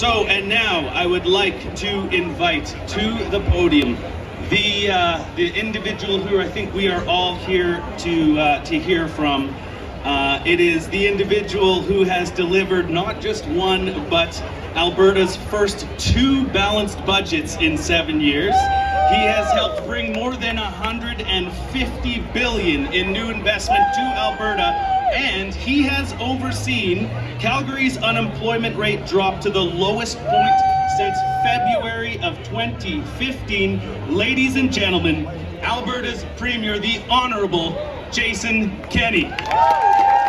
So, and now I would like to invite to the podium the individual who I think we are all here to hear from. It is the individual who has delivered not just one, but Alberta's first 2 balanced budgets in 7 years. He has helped bring more than $150 billion in new investment to Alberta, and he has overseen Calgary's unemployment rate drop to the lowest point since February of 2015. Ladies and gentlemen, Alberta's Premier, the Honourable Jason Kenney.